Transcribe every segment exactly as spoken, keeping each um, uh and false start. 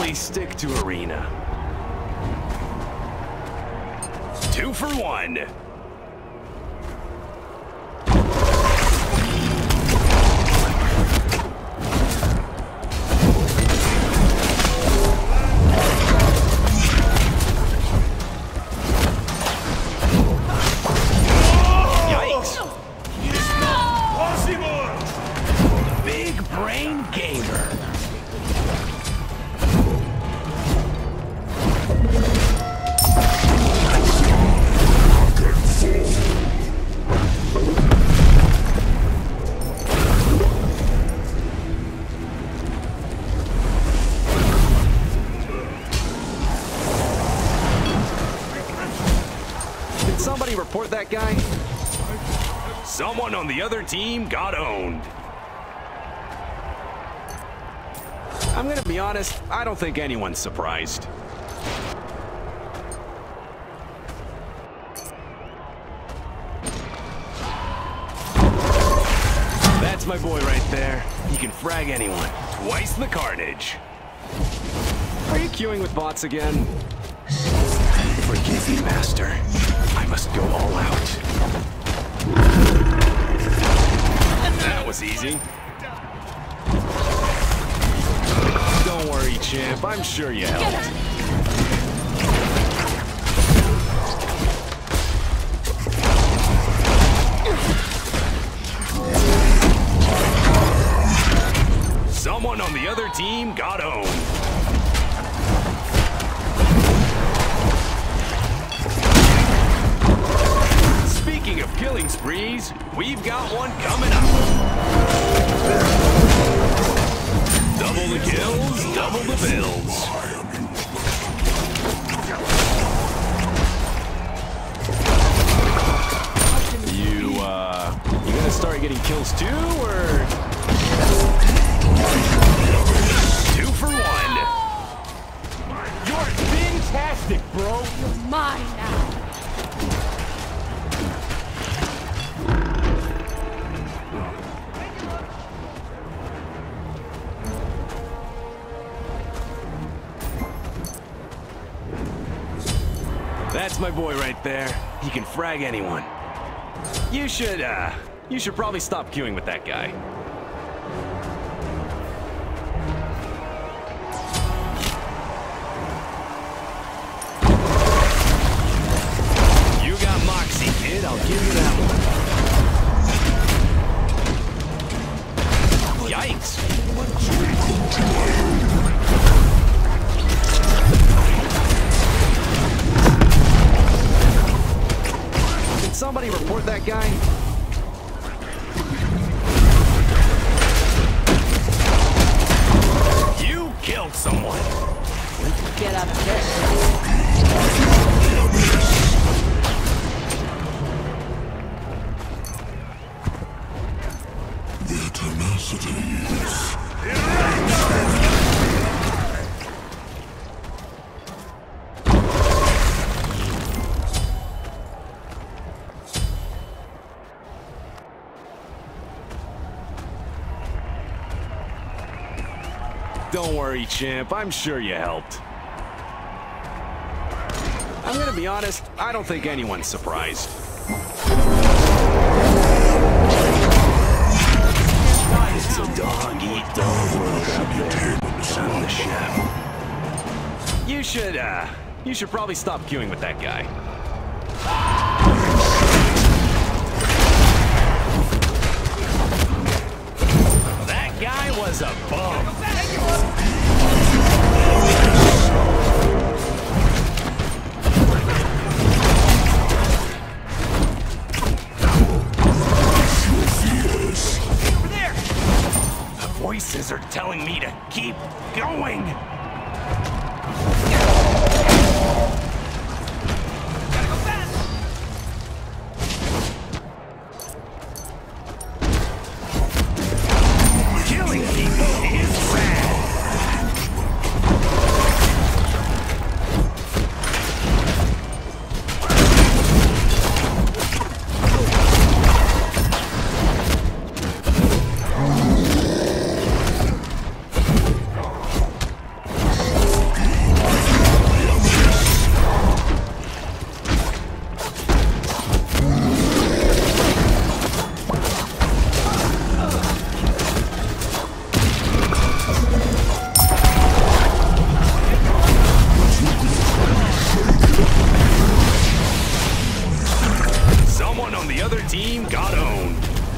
Probably stick to arena. Two for one. Somebody report that guy? Someone on the other team got owned. I'm gonna be honest, I don't think anyone's surprised. That's my boy right there. He can frag anyone. Twice the carnage. Are you queuing with bots again? Forgive me, Master. I must go all out. That was easy. Don't worry, champ. I'm sure you helped. Someone on the other team got owned. Speaking of killing sprees, we've got one coming up. Double the kills, double the bills. You, uh, you gonna start getting kills too, or? Two for one. You're fantastic, bro. You're mine now. That's my boy right there. He can frag anyone. You should, uh, you should probably stop queuing with that guy. You got moxie, kid. I'll give you that one. Yikes. Somebody report that guy? You killed someone. Get up there. Their tenacity is... Don't worry, champ. I'm sure you helped. I'm gonna be honest, I don't think anyone's surprised. It's a dog-eat-dog world out there. I'm the chef. You should, uh, you should probably stop queuing with that guy. That guy was a bum. Voices are telling me to keep going. Gotta go fast. Killing people is rare. other team got owned.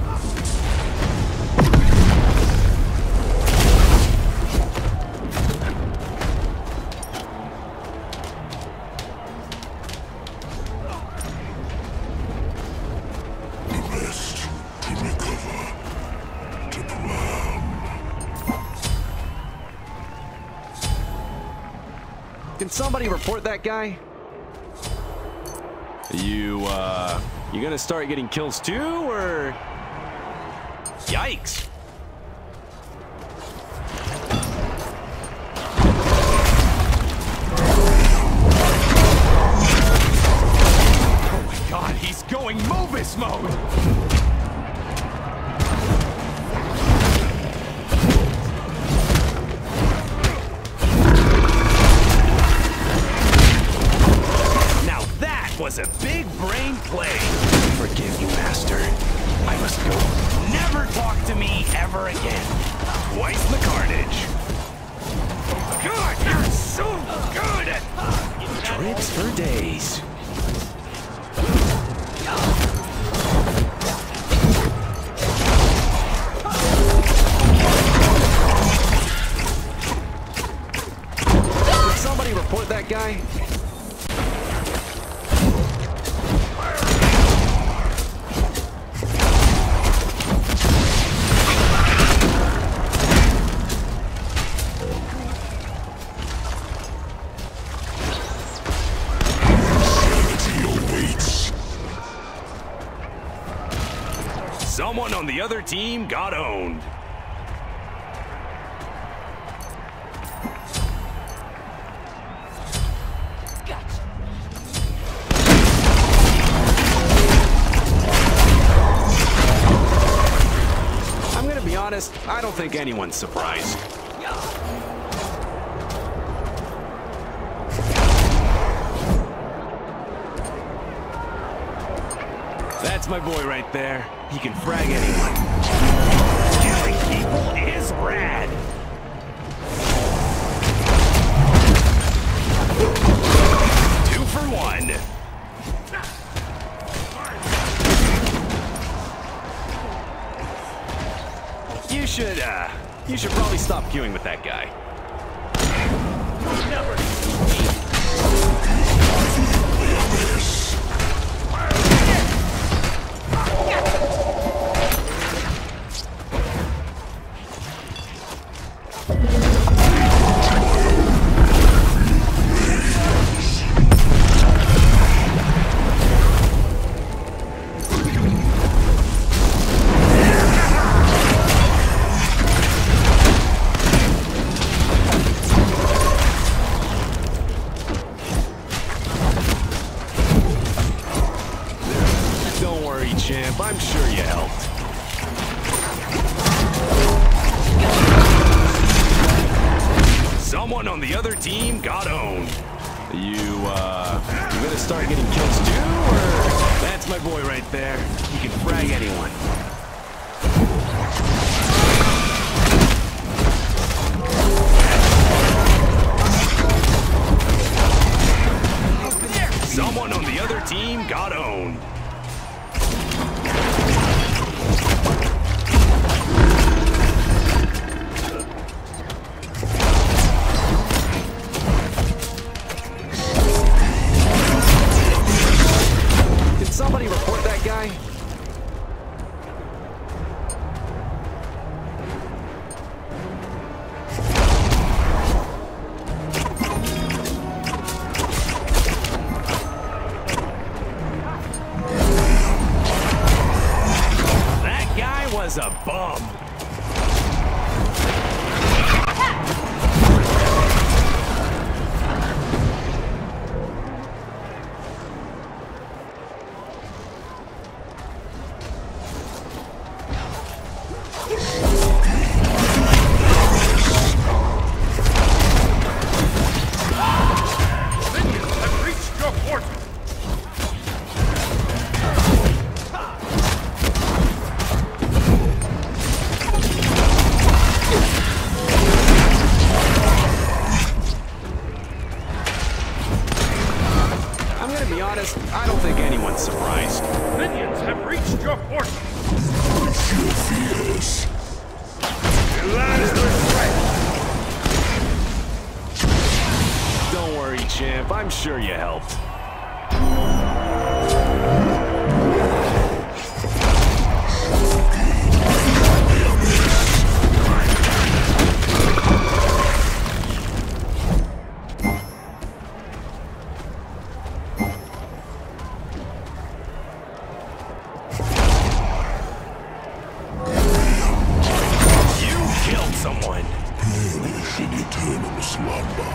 Can somebody report that guy? You, uh, you gonna start getting kills too, or? Yikes! Oh my god, he's going Mobus mode! Was a big brain play. Forgive you, Master. I must go. Never talk to me ever again. Twice the carnage. God, you're so good at Trips for days. Did somebody report that guy? Someone on the other team got owned. Gotcha. I'm gonna be honest, I don't think anyone's surprised. That's my boy right there. He can frag anyone. Killing people is rad. Two for one. You should, uh, you should probably stop queuing with that guy. Never. Champ, I'm sure you helped. Someone on the other team got owned. You, uh, you gonna start getting kills too, or? That's my boy right there. He can frag anyone. Someone on the other team got owned. Somebody report that guy? honest, I don't think anyone's surprised. Minions have reached your forces. Face your fears. Realize their strength. Don't worry, champ. I'm sure you helped. Someone. Perish in eternal slumber.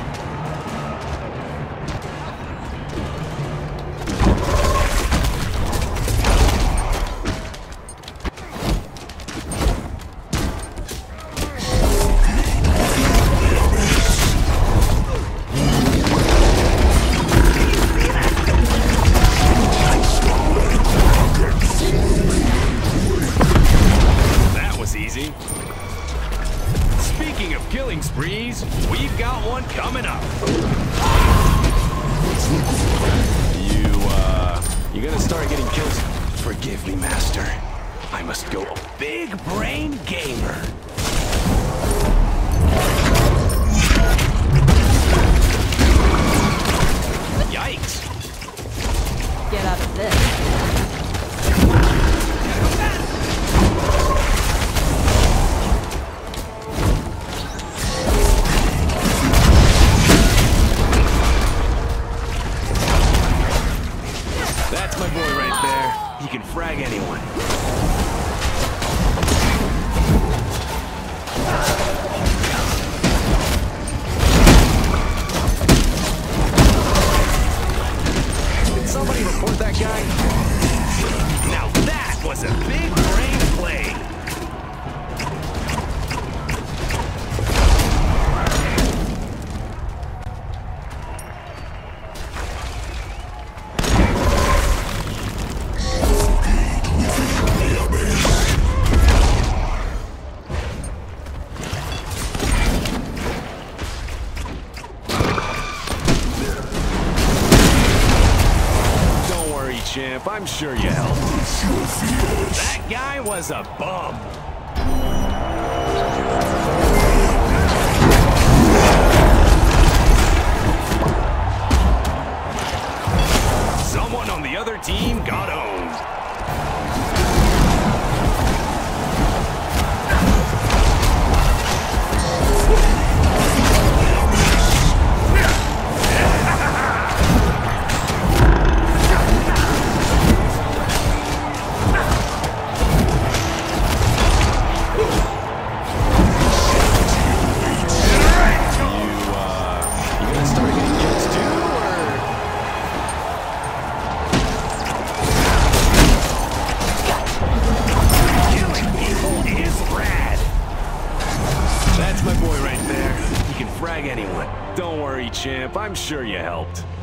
That was easy. Speaking of killing sprees, we've got one coming up. You, uh, you gonna start getting kills? Forgive me, Master. I must go. Big brain gamer. Yikes. Get out of this. That's my boy right there. He can frag anyone. Did somebody report that guy? Now that was a big brain play. Champ, I'm sure you helped. That guy was a bum. Someone on the other team got owned. That's my boy right there. He can frag anyone. Don't worry, champ. I'm sure you helped.